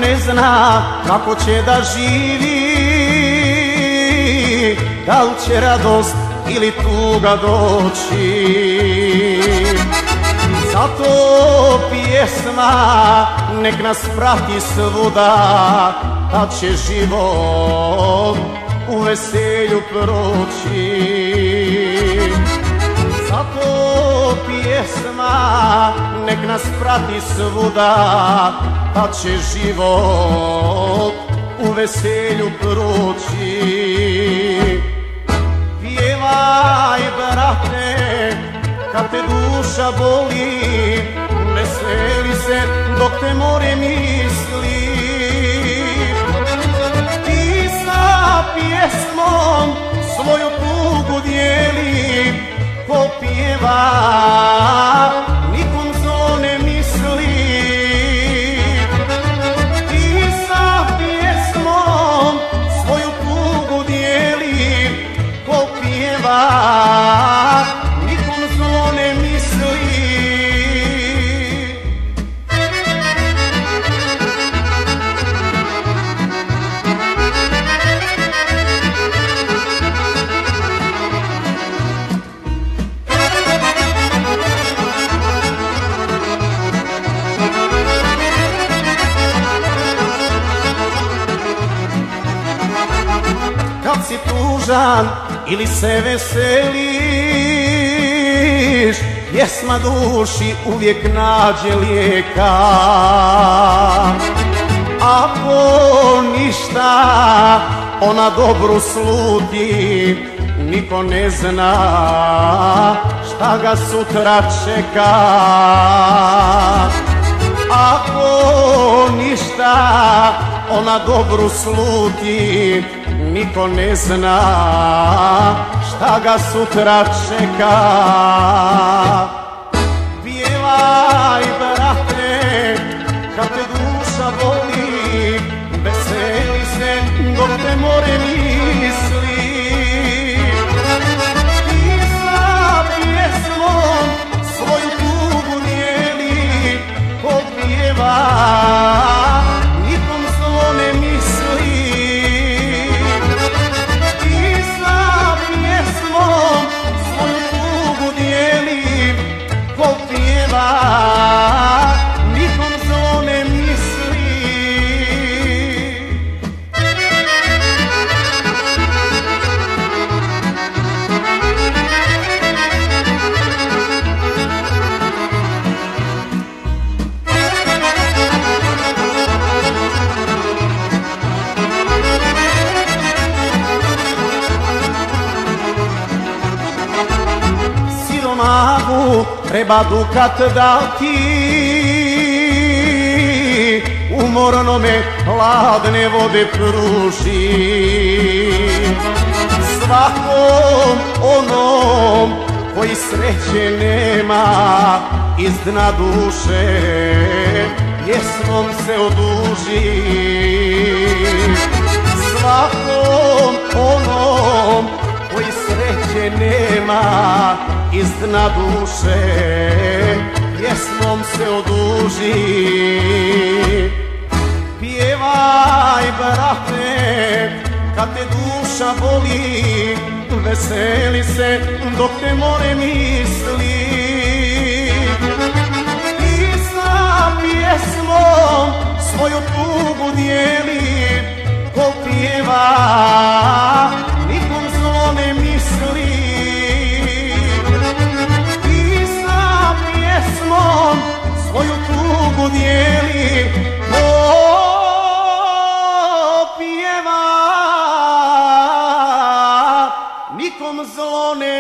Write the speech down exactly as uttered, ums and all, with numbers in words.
ne zna kako će da živi, da li će radost ili tuga doći. Zato pjesma nek nas prati svuda, tad će život u veselju proći. Zato pjesma nek nas prati svuda, tad će život u veselju proći. Pjevaj, brate, kad te duša boli, veseli se dok te more misli. Ti sa pjesmom svoju tugu dijeli, ko pjeva nikom zlo ne misli. Ti sa pjesmom svoju tugu dijeli, ko pjeva nikom zlo ne misli. Kad si tužan ili se veseliš, pjesma duši uvijek nađe lijeka. Ako ništa, ona dobru sluti, niko ne zna šta ga sutra čeka. Ako ništa, ona dobru sluti, niko ne zna šta ga sutra čeka. Pjevaj, brate, kad te duša boli, veseli se dok te more misli. Ti sa pjesmom svoju tugu dijeli, ko pjeva nikom zlo ne misli. Ti sa pjesmom svoju tugu dijeli, ko pjeva nikom zlo ne misli. Siromahu treba dukat dati, umornome hladne vode pruži. Svakom onom koji sreće nema, iz dna duše pjesmom se oduži. Svakom onom koji sreće nema, iz dna duše pjesmom se oduži. Pjevaj, brate, kad te duša boli, veseli se dok te more misli. Ti sa pjesmom svoju tugu dijeli, ko pjeva nikom zlo ne misli. Ti sa pjesmom svoju tugu dijeli, ko pjeva nikom zlo ne